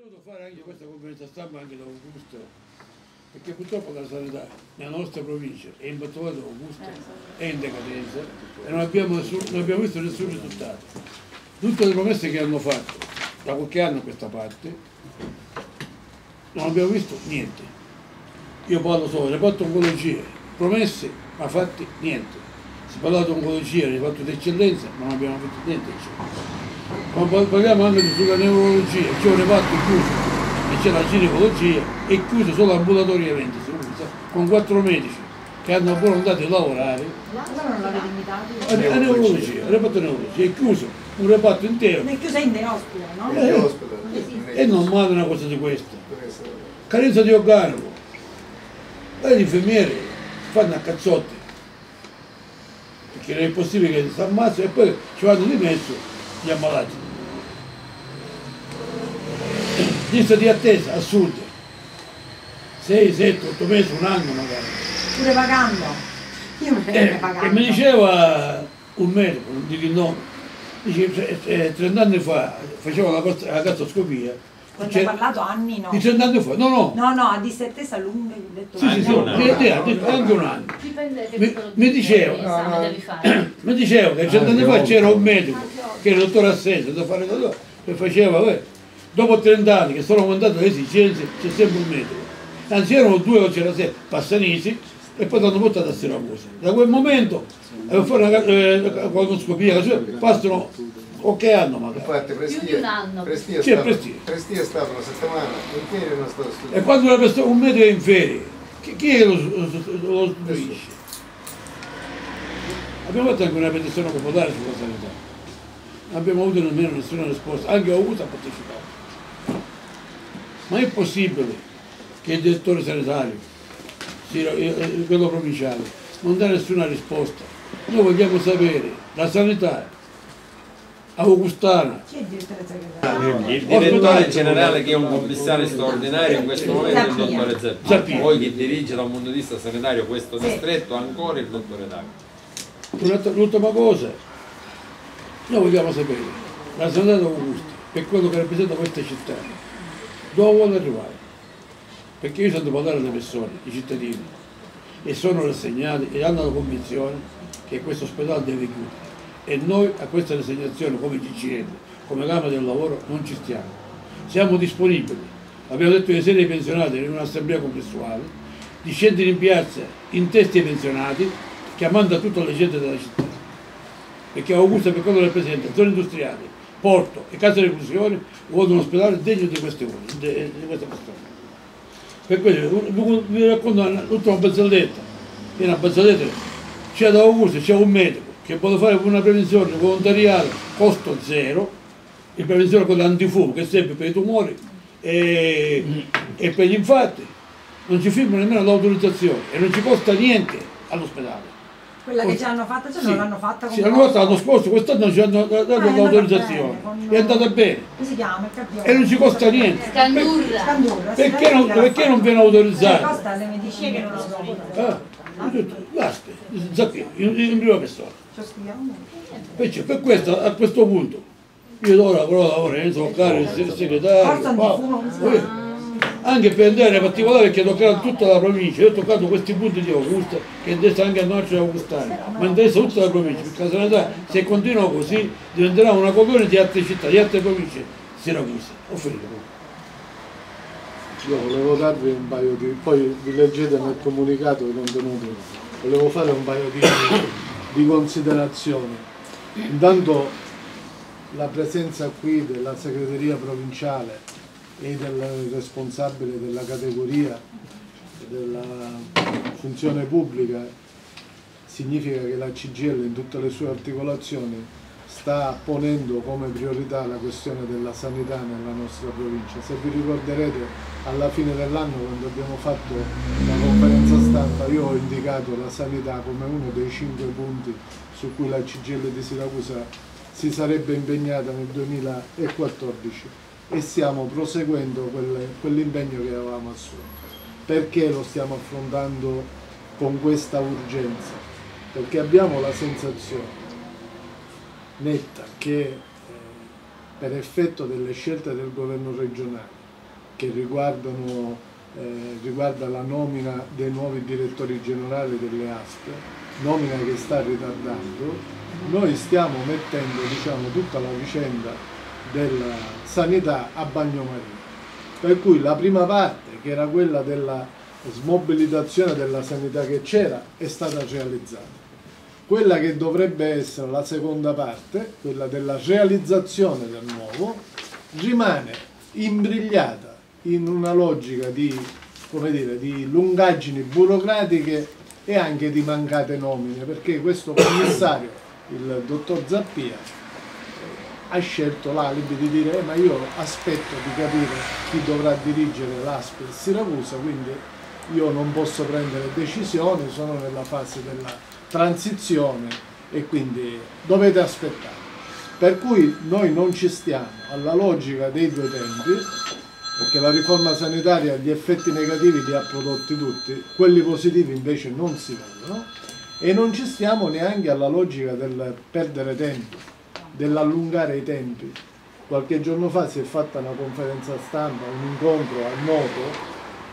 dovuto fare anche questa conferenza stampa anche da Augusto, perché purtroppo la sanità nella nostra provincia è in battuta da Augusto, è in decadenza e non abbiamo visto nessun risultato. Tutte le promesse che hanno fatto da qualche anno a questa parte non abbiamo visto niente. Io parlo solo del reparto oncologia, promesse ma fatti niente. Si parla di oncologia, di reparto d'eccellenza, ma non abbiamo visto niente. Quando parliamo anche sulla neurologia, c'è un reparto chiuso e c'è la ginecologia, è chiuso solo ambulatoriamente, si usa, con 4 medici che hanno la volontà di lavorare. Non l'avete invitato? La neurologia, il reparto neurologia è chiuso, un reparto intero. È chiuso in ospedale, no? E non male una cosa di questa. Carenza di organico. Gli infermieri fanno a cazzotti, perché non è possibile che si ammazzano e poi ci vanno di mezzo gli ammalati. Lista di attesa assurde, 6, 7, 8 mesi, un anno magari. Pure pagando. Io me pagando. E mi diceva un medico, non dico il nome, dice 30 anni fa faceva la gastroscopia. Quando hai parlato anni no. Di 30 anni fa, no. No, a disettesa lunga, ho detto Sì, anche un anno. Dipende che Mi diceva, mi diceva che 30 anni fa c'era un medico, che era il dottor Assese, che faceva, dopo 30 anni che sono aumentate le esigenze, c'è sempre un medico. Anzi erano 2 o c'era 6, Passanisi, e poi l'hanno portato a Siracusa. Da quel momento, fare una coloscopia, passano qualche anno magari. Infatti più di un anno. Prestia è stato una settimana in ferie e non è stato studiato. E quando un medico è in ferie, chi è che lo studiisce? Abbiamo fatto anche una petizione popolare sulla sanità. Non abbiamo avuto nemmeno nessuna risposta, anche Augusto ha partecipato. Ma è possibile che il direttore sanitario, quello provinciale, non dà nessuna risposta? Noi vogliamo sapere la sanità augustana. Chi è il direttore segretario? Il direttore generale, che è un commissario straordinario in questo momento, è il dottore Zappia. Poi chi dirige da un punto di vista sanitario questo distretto ancora il dottore Dago. L'ultima cosa, noi vogliamo sapere la sanità di Augusto, per quello che rappresenta questa città, dove vuole arrivare? Perché io sento parlare alle persone, i cittadini, e sono rassegnati e hanno la convinzione che questo ospedale deve chiudere. E noi a questa rassegnazione come CCL, come Camera del Lavoro, non ci stiamo. Siamo disponibili, abbiamo detto ieri sera ai pensionati in un'assemblea congressuale, di scendere in piazza in testa ai pensionati, chiamando a tutta la gente della città. Perché Augusto, per quello che rappresenta, zone industriali, porto e case di reclusione, vuole un ospedale degno di queste persone. Per questo vi racconto l'ultima barzelletta. In una barzelletta c'è da Augusto, c'è un medico che vuole fare una prevenzione volontariale, costo zero, la prevenzione con l'antifumo, che serve per i tumori e per gli infarti. Non ci firma nemmeno l'autorizzazione e non ci costa niente all'ospedale. Quella che ci hanno fatta, non l'hanno fatta con l'hanno fatta l'anno scorso, quest'anno ci hanno dato l'autorizzazione. È andata bene. Come si chiama? E non ci costa niente. Scandurra. Perché non viene autorizzato? Costa le medicine che non autorizzano. Basta, in prima persona. Per questo, a questo punto, io do la parola ora, toccare il segretario, anche per andare in particolare, perché toccare tutta la provincia. Io ho toccato questi punti di Augusto, che interessa anche a noi augustani, ma interessa tutta la provincia, perché la sanità, se continua così, diventerà una colonia di altre città, di altre province, Siracusa. Ho finito. Io volevo darvi un paio di, poi vi leggete nel comunicato i contenuti, volevo fare un paio di considerazioni. Intanto la presenza qui della segreteria provinciale e del responsabile della categoria della funzione pubblica significa che la CGIL in tutte le sue articolazioni sta ponendo come priorità la questione della sanità nella nostra provincia. Se vi ricorderete, alla fine dell'anno, quando abbiamo fatto la conferenza stampa, io ho indicato la sanità come uno dei 5 punti su cui la CGIL di Siracusa si sarebbe impegnata nel 2014 e stiamo proseguendo quell'impegno che avevamo assunto. Perché lo stiamo affrontando con questa urgenza? Perché abbiamo la sensazione netta che per effetto delle scelte del governo regionale che riguarda la nomina dei nuovi direttori generali delle ASP, nomina che sta ritardando. Noi stiamo mettendo, diciamo, tutta la vicenda della sanità a bagnomaria, per cui la prima parte, che era quella della smobilitazione della sanità che c'era, è stata realizzata. Quella che dovrebbe essere la seconda parte, quella della realizzazione del nuovo, rimane imbrigliata in una logica di, come dire, di lungaggini burocratiche e anche di mancate nomine, perché questo commissario, il dottor Zappia, ha scelto l'alibi di dire ma io aspetto di capire chi dovrà dirigere l'ASP Siracusa, quindi io non posso prendere decisioni, sono nella fase della transizione e quindi dovete aspettare. Per cui noi non ci stiamo alla logica dei due tempi, perché la riforma sanitaria gli effetti negativi li ha prodotti tutti, quelli positivi invece non si vedono, e non ci stiamo neanche alla logica del perdere tempo, dell'allungare i tempi. Qualche giorno fa si è fatta una conferenza stampa, un incontro a Noto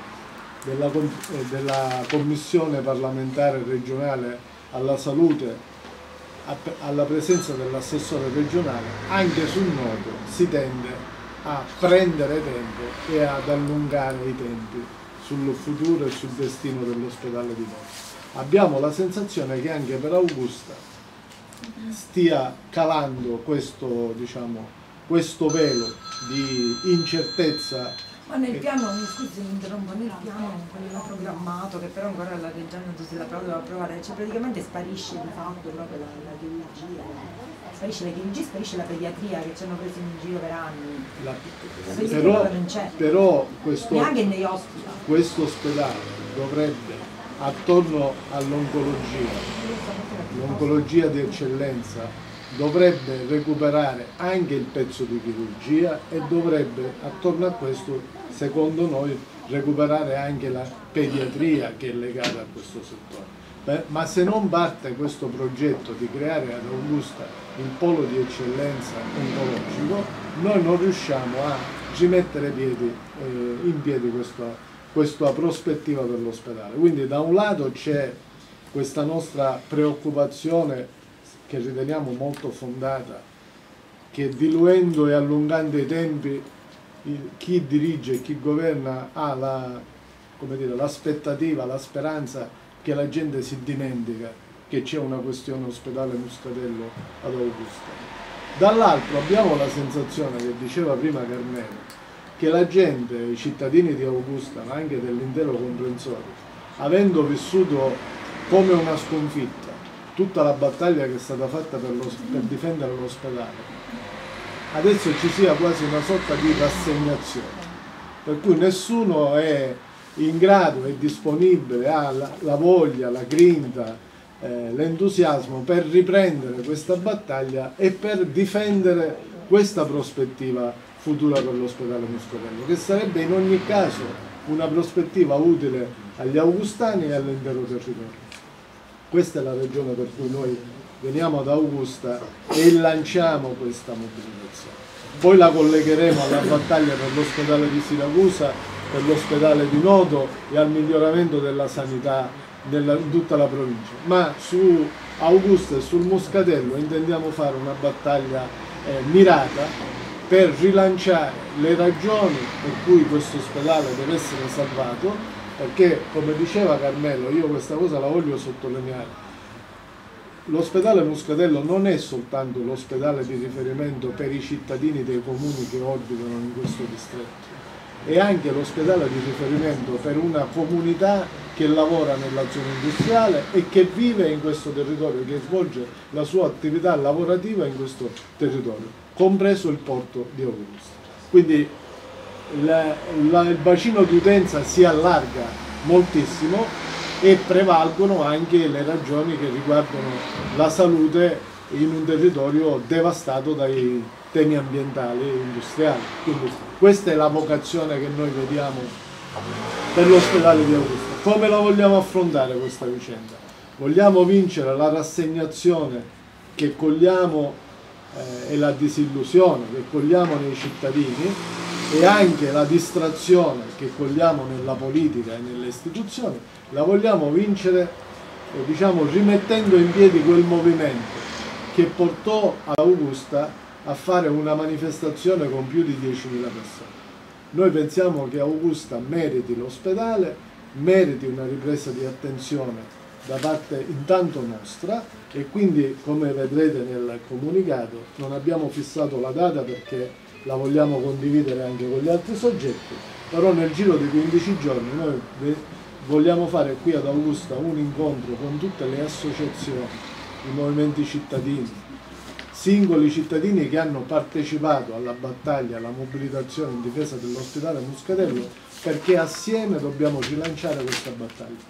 della Commissione parlamentare regionale alla salute, alla presenza dell'assessore regionale. Anche sul nodo si tende a prendere tempo e ad allungare i tempi sul futuro e sul destino dell'ospedale di Noto. Abbiamo la sensazione che anche per Augusta stia calando questo, diciamo, questo velo di incertezza. Ma nel piano, mi scusi, mi interrompo, nel piano quello programmato, che però ancora la regione deve approvare, cioè praticamente sparisce di fatto proprio la chirurgia, sparisce la pediatria che ci hanno preso in giro per anni. Però neanche negli ospiti. Questo ospedale dovrebbe, attorno l'oncologia di eccellenza, dovrebbe recuperare anche il pezzo di chirurgia e dovrebbe, attorno a questo, secondo noi, recuperare anche la pediatria che è legata a questo settore. Ma se non parte questo progetto di creare ad Augusta il polo di eccellenza oncologico, noi non riusciamo a rimettere in piedi questa prospettiva per l'ospedale. Quindi da un lato c'è questa nostra preoccupazione, che riteniamo molto fondata, che diluendo e allungando i tempi chi dirige e chi governa ha l'aspettativa, la speranza che la gente si dimentica che c'è una questione ospedale Muscatello ad Augusta. Dall'altro abbiamo la sensazione, che diceva prima Carmelo, che la gente, i cittadini di Augusta, ma anche dell'intero comprensorio, avendo vissuto come una sconfitta tutta la battaglia che è stata fatta per difendere l'ospedale, adesso ci sia quasi una sorta di rassegnazione, per cui nessuno è in grado, è disponibile, ha la voglia, la grinta, l'entusiasmo per riprendere questa battaglia e per difendere questa prospettiva futura per l'ospedale Muscatello, che sarebbe in ogni caso una prospettiva utile agli augustani e all'intero territorio. Questa è la ragione per cui noi veniamo ad Augusta e lanciamo questa mobilitazione. Poi la collegheremo alla battaglia per l'ospedale di Siracusa, per l'ospedale di Noto e al miglioramento della sanità in tutta la provincia. Ma su Augusta e sul Muscatello intendiamo fare una battaglia mirata per rilanciare le ragioni per cui questo ospedale deve essere salvato, perché, come diceva Carmelo, io questa cosa la voglio sottolineare, l'ospedale Muscatello non è soltanto l'ospedale di riferimento per i cittadini dei comuni che orbitano in questo distretto, è anche l'ospedale di riferimento per una comunità che lavora nella zona industriale e che vive in questo territorio, che svolge la sua attività lavorativa in questo territorio, compreso il porto di Augusta. Quindi il bacino di utenza si allarga moltissimo e prevalgono anche le ragioni che riguardano la salute in un territorio devastato dai temi ambientali e industriali. Quindi questa è la vocazione che noi vediamo per l'ospedale di Augusta. Come la vogliamo affrontare questa vicenda? Vogliamo vincere la rassegnazione che cogliamo e la disillusione che cogliamo nei cittadini, e anche la distrazione che cogliamo nella politica e nelle istituzioni, la vogliamo vincere, diciamo, rimettendo in piedi quel movimento che portò Augusta a fare una manifestazione con più di 10.000 persone. Noi pensiamo che Augusta meriti l'ospedale, meriti una ripresa di attenzione da parte intanto nostra, e quindi, come vedrete nel comunicato, non abbiamo fissato la data perché la vogliamo condividere anche con gli altri soggetti, però nel giro di 15 giorni noi vogliamo fare qui ad Augusta un incontro con tutte le associazioni, i movimenti cittadini, singoli cittadini che hanno partecipato alla battaglia, alla mobilitazione in difesa dell'ospedale Muscatello, perché assieme dobbiamo rilanciare questa battaglia.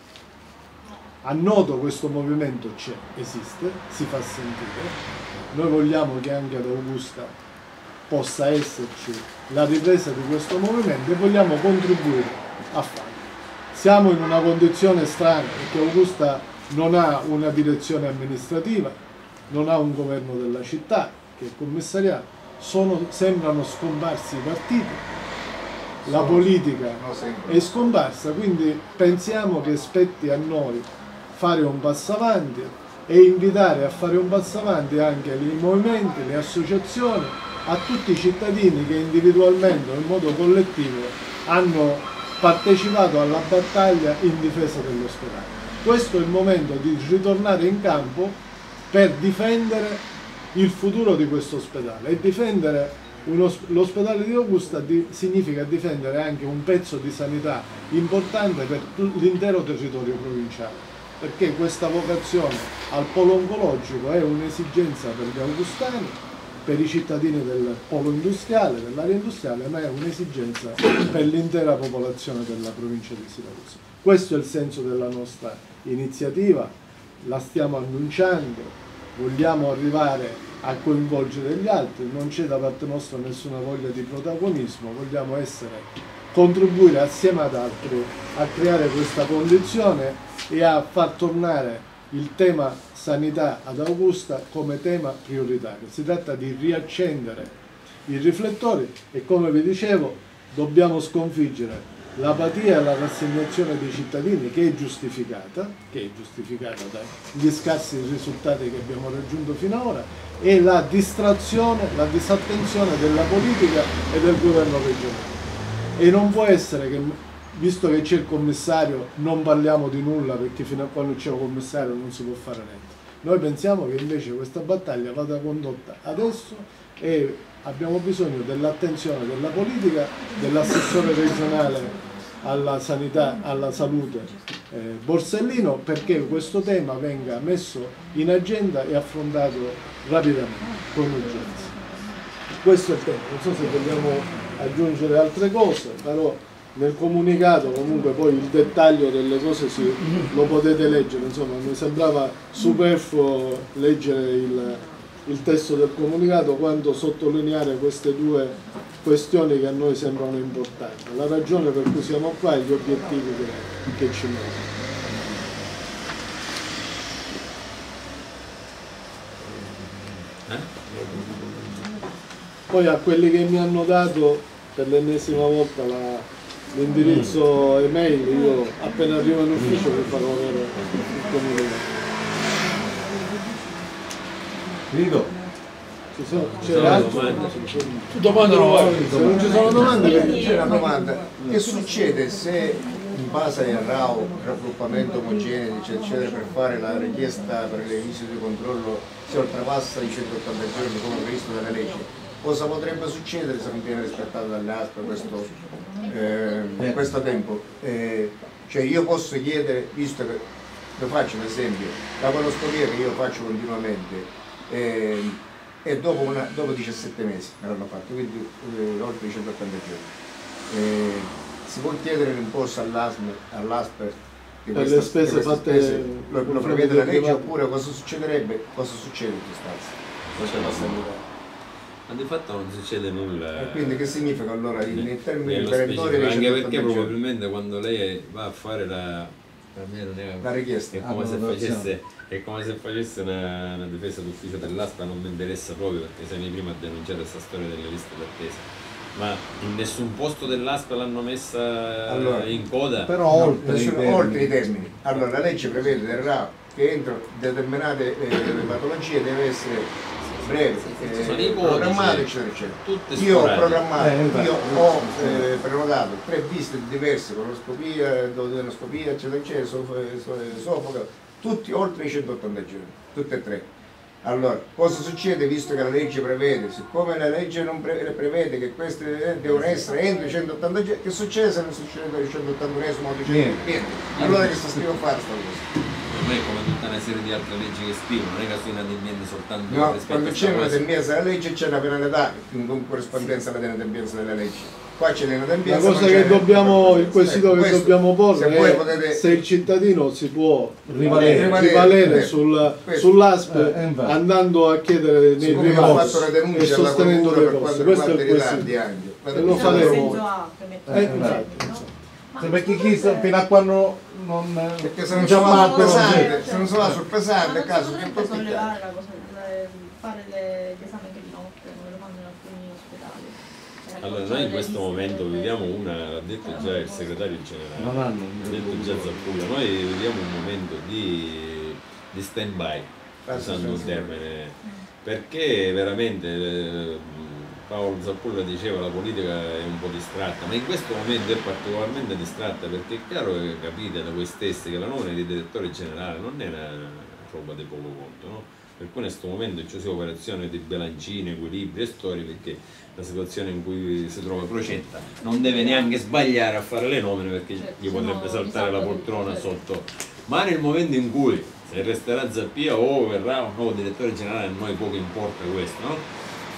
A noto questo movimento c'è, esiste, si fa sentire. Noi vogliamo che anche ad Augusta possa esserci la ripresa di questo movimento e vogliamo contribuire a farlo. Siamo in una condizione strana perché Augusta non ha una direzione amministrativa, non ha un governo della città che è commissariato, sembrano scomparsi i partiti, la politica è scomparsa, quindi pensiamo che spetti a noi fare un passo avanti e invitare a fare un passo avanti anche i movimenti, le associazioni, a tutti i cittadini che individualmente o in modo collettivo hanno partecipato alla battaglia in difesa dell'ospedale. Questo è il momento di ritornare in campo per difendere il futuro di questo ospedale, e difendere l'ospedale di Augusta significa difendere anche un pezzo di sanità importante per l'intero territorio provinciale, perché questa vocazione al polo oncologico è un'esigenza per gli augustani, per i cittadini del polo industriale, dell'area industriale, ma è un'esigenza per l'intera popolazione della provincia di Siracusa. Questo è il senso della nostra iniziativa, la stiamo annunciando, vogliamo arrivare a coinvolgere gli altri, non c'è da parte nostra nessuna voglia di protagonismo, vogliamo contribuire assieme ad altri a creare questa condizione e a far tornare il tema sanità ad Augusta come tema prioritario. Si tratta di riaccendere i riflettori e, come vi dicevo, dobbiamo sconfiggere l'apatia e la rassegnazione dei cittadini, che è giustificata dagli scarsi risultati che abbiamo raggiunto fino ad ora, e la distrazione, la disattenzione della politica e del governo regionale. E non può essere che, visto che c'è il commissario, non parliamo di nulla, perché fino a quando c'è un commissario non si può fare niente. Noi pensiamo che invece questa battaglia vada condotta adesso e abbiamo bisogno dell'attenzione della politica, dell'assessore regionale alla sanità, alla salute Borsellino, perché questo tema venga messo in agenda e affrontato rapidamente, con urgenza. Questo è il tema, non so se vogliamo aggiungere altre cose, però nel comunicato comunque poi il dettaglio delle cose lo potete leggere, insomma mi sembrava superfluo leggere il testo del comunicato quanto sottolineare queste due questioni che a noi sembrano importanti, la ragione per cui siamo qua e gli obiettivi che ci mettono. Poi a quelli che mi hanno dato per l'ennesima volta l'indirizzo email, io appena arrivo in ufficio vi farò avere il comunicato. Guido, c'è altro? Domande non va. Se non ci sono domande, C'è una domanda: che succede se in base al RAO, raggruppamento omogeneo, eccetera, per fare la richiesta per le visite di controllo si oltrepassa i 180 giorni come previsto dalle leggi? Cosa potrebbe succedere se non viene rispettato dalle ASP questo tempo? Cioè io posso chiedere, visto che lo faccio un esempio, la coloscopia che io faccio continuamente e dopo 17 mesi me l'hanno fatto, quindi oltre i 180 giorni. Si può chiedere l'imposto all'ASP per le spese fatte, lo prevede la legge, oppure cosa succederebbe? Cosa succede in sostanza? Ma di fatto non succede nulla. E quindi che significa allora in termini perentori? Anche perché probabilmente quando lei va a fare la richiesta è come se facesse una difesa d'ufficio dell'ASPA, non mi interessa proprio, perché sei prima a denunciare questa storia delle liste d'attesa. Ma in nessun posto dell'ASP l'hanno messa Allora, in coda? Però oltre i oltre i termini. termini. Allora la legge prevede che entro determinate patologie deve essere breve, sono i programmato, codici, eccetera, eccetera. tutte Io ho sporadiche. programmato, infatti. io ho prenotato 3 visite diverse, colonoscopia, duodenoscopia, eccetera, eccetera, esofago, tutti oltre i 180 giorni, tutte e 3. Allora, cosa succede visto che la legge prevede? Siccome la legge non prevede che queste devono essere entro i 180 giorni, che succede se non succede il 181esimo o 200? Niente. Allora che sto scrivo a fare sta cosa? Non è come tutta una serie di altre leggi che scrivono, non è che sono inadempienti soltanto No, rispetto quando a c'è questa cosa. un'adempienza della legge c'è una penalità in corrispondenza alla inadempienza della legge. Qua c'è La l'inadempienza. cosa che dobbiamo, il quesito che dobbiamo porre se voi è potete- se il cittadino si può Rivalere. rivalere Questo. sull'ASP infatti. andando a chiedere nei Siccome abbiamo fatto rimorsi la e denuncia alla sostenendo procura le per cose. quanto Questo è riguarda il i ritardi quesito. anche. La E lo denuncia- faremo. senso A, per mettere infatti. no? Sì, perché chi fino a quando non Perché se non già sono sul matto, pesante, se non sono sul pesante, a Ma caso non che potrebbe tocca sollevare la cosa, fare gli esami anche di notte, come lo fanno in alcuni ospedali. Allora, noi in questo momento viviamo l'ha detto già il segretario generale, non hanno l'ha detto già Zappullo, noi viviamo un momento di stand by, usando un termine, perché veramente Paolo Zappullo diceva la politica è un po' distratta, ma in questo momento è particolarmente distratta perché è chiaro che capite da voi stessi che la nomina di direttore generale non è una roba di poco conto, no? Per cui in questo momento c'è operazione di bilancini, equilibri e storie perché la situazione in cui si trova Procetta non deve neanche sbagliare a fare le nomine perché gli potrebbe saltare la poltrona sotto, ma nel momento in cui se resterà Zappia o verrà un nuovo direttore generale, a noi poco importa questo, no?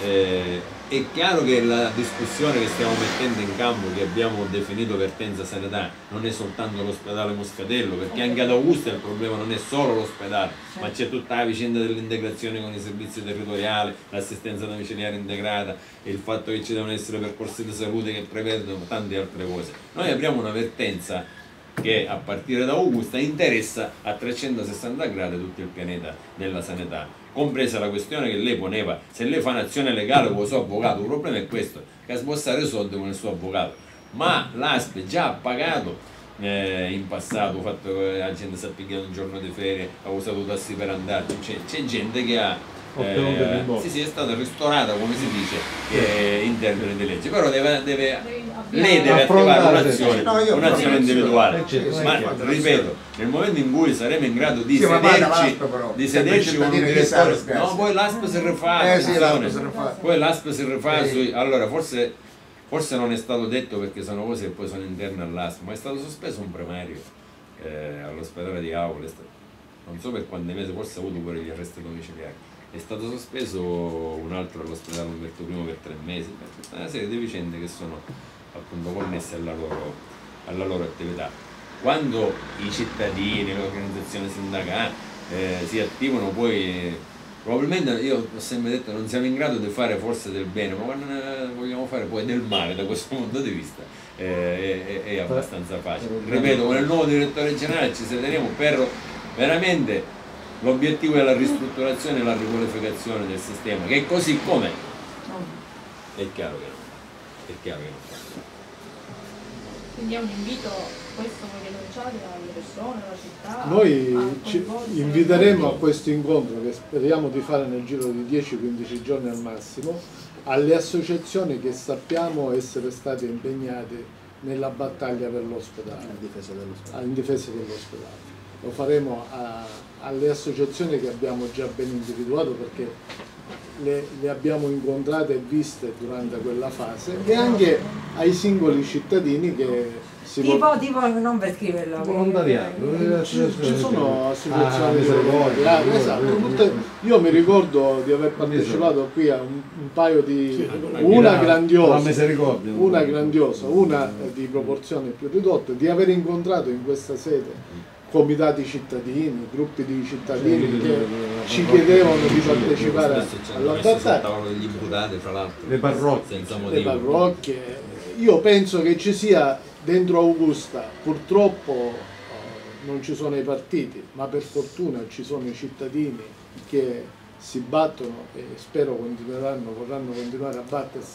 È chiaro che la discussione che stiamo mettendo in campo, che abbiamo definito vertenza sanità, non è soltanto l'ospedale Moscatello, perché anche ad Augusta il problema non è solo l'ospedale, ma c'è tutta la vicenda dell'integrazione con i servizi territoriali, l'assistenza domiciliare integrata, il fatto che ci devono essere percorsi di salute che prevedono tante altre cose. Noi apriamo una vertenza che a partire da Augusta interessa a 360 gradi tutto il pianeta della sanità, compresa la questione che lei poneva, se lei fa un'azione legale con il suo avvocato, il problema è questo, che sbossare i soldi con il suo avvocato, ma l'ASP già ha pagato in passato, ha fatto che la gente si è picchiato un giorno di ferie, ha usato tassi per andarci, c'è gente che ha sì, è stata ristorata, come si dice, in termini di legge, però lei deve attivare un'azione individuale, ma ripeto, nel momento in cui saremo in grado di sederci con un direttore, no, poi l'ASP si rifà, poi l'ASP si rifà allora forse non è stato detto perché sono cose che poi sono interne all'ASP, ma è stato sospeso un primario all'ospedale di Aule, non so per quanti mesi, forse ha avuto pure gli arresti domiciliari. È stato sospeso un altro all'ospedale Umberto I per 3 mesi, per tutta una serie di vicende che sono appunto connesse alla loro attività. Quando i cittadini, le organizzazioni sindacali si attivano, poi probabilmente io ho sempre detto non siamo in grado di fare forse del bene, ma quando vogliamo fare poi del male da questo punto di vista è abbastanza facile. Ripeto, con il nuovo direttore generale ci sederemo per veramente l'obiettivo è la ristrutturazione e la riqualificazione del sistema, che è così com'è. È chiaro che non fa. Quindi è un invito, questo voi denunciate alle persone, alla città? Noi ci inviteremo a questo incontro che speriamo di fare nel giro di 10-15 giorni al massimo, alle associazioni che sappiamo essere state impegnate nella battaglia per l'ospedale, in difesa dell'ospedale. Lo faremo alle associazioni che abbiamo già ben individuato perché le abbiamo incontrate e viste durante quella fase e anche ai singoli cittadini che si tipo non per scriverlo. volontariato. ci sono associazioni volontariate, esatto. Io mi ricordo di aver partecipato qui a un paio di una grandiosa, una di proporzioni più ridotte, di aver incontrato in questa sede comitati cittadini, gruppi di cittadini che ci chiedevano di partecipare alla battaglia. Degli imputati, fra l'altro, Le parrocchie, senza Le motivo. parrocchie. Io penso che ci sia dentro Augusta, purtroppo non ci sono i partiti, ma per fortuna ci sono i cittadini che si battono e spero vorranno continuare a battersi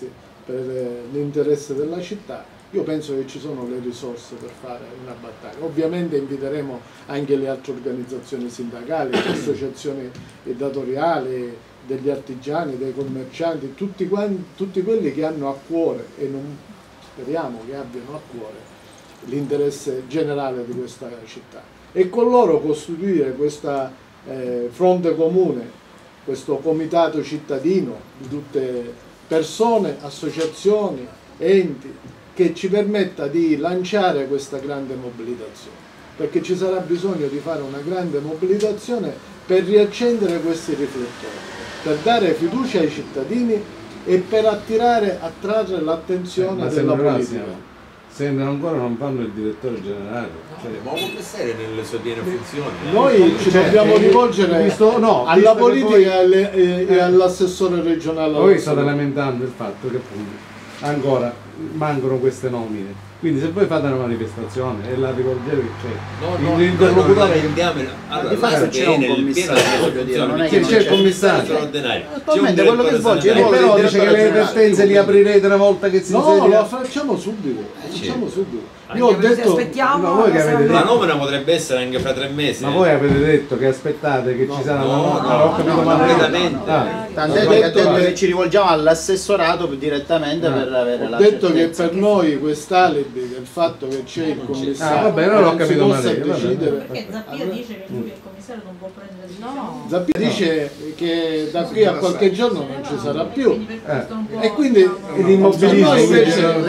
per l'interesse della città, io penso che ci sono le risorse per fare una battaglia. Ovviamente inviteremo anche le altre organizzazioni sindacali, le associazioni datoriali, degli artigiani, dei commercianti, tutti quelli che hanno a cuore, e non speriamo che abbiano a cuore, l'interesse generale di questa città. E con loro costituire questa fronte comune, questo comitato cittadino di tutte persone, associazioni, enti, che ci permetta di lanciare questa grande mobilitazione, perché ci sarà bisogno di fare una grande mobilitazione per riaccendere questi riflettori, per dare fiducia ai cittadini e per attrarre l'attenzione della politica. Sembra ancora non fanno il direttore generale. Ma può essere nelle sue piene funzioni. Noi ci dobbiamo rivolgere alla politica e all'assessore regionale. Voi state lamentando il fatto che appunto ancora mancano queste nomine. Quindi se voi fate una manifestazione e la rivolgete che c'è l'interlocutore allora c'è un commissario, non è che c'è il commissario. Attualmente quello che svolge però dice che le vertenze li aprirete una volta che si no, lo facciamo subito. Facciamo subito. Io ho detto la nomina potrebbe essere anche fra 3 mesi. Ma voi avete detto che aspettate che ci sarà una nomina. Tant'è che ha detto che ci rivolgiamo all'assessorato direttamente per avere la certezza. Ho detto che per noi quest'alibi del fatto che c'è il commissario vabbè, non ho capito male, perché Zappia dice che lui il commissario non può prendere decisioni. Zappia dice che da qui a qualche giorno non ci sarà più e quindi l'immobilismo invece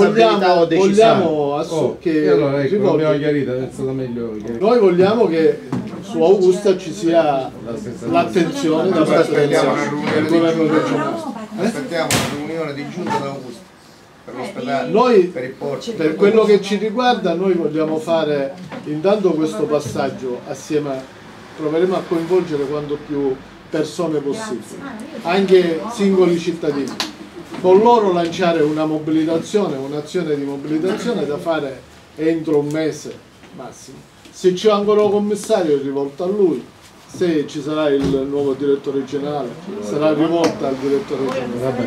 vogliamo che allora ecco, l'abbiamo chiarita, è stato meglio noi vogliamo che su Augusta ci sia l'attenzione da parte del governo regionale. Aspettiamo una riunione di giunta da Augusta per l'ospedale, noi per il porto. Per quello che ci riguarda noi vogliamo fare intanto questo passaggio assieme, proveremo a coinvolgere quanto più persone possibile, anche singoli cittadini, con loro lanciare una mobilitazione, un'azione di mobilitazione da fare entro un mese massimo. Se c'è ancora un commissario è rivolto a lui, se ci sarà il nuovo direttore generale sarà rivolta al direttore generale.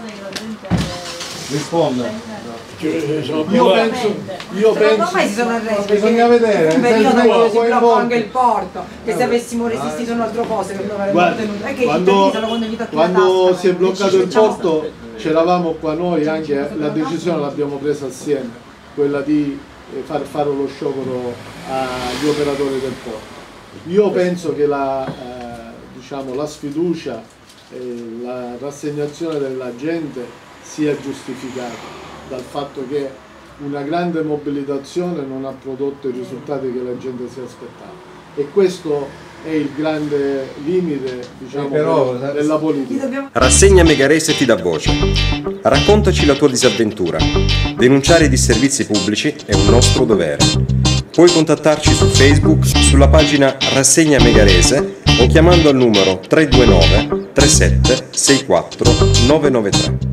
Risponda. Io penso ormai si sono arresi, bisogna vedere un periodo quando si blocca anche il porto, che se avessimo resistito un altro posto per non avremmo ottenuto, è che quando si è bloccato il porto c'eravamo qua noi, anche la decisione l'abbiamo presa assieme, quella di far fare lo sciopero agli operatori del porto. Io penso che la sfiducia e la rassegnazione della gente sia giustificata dal fatto che una grande mobilitazione non ha prodotto i risultati che la gente si aspettava, e questo è il grande limite della politica. Rassegna Megarese ti dà voce. Raccontaci la tua disavventura. Denunciare i disservizi pubblici è un nostro dovere. Puoi contattarci su Facebook sulla pagina Rassegna Megarese o chiamando al numero 329 37 64 993.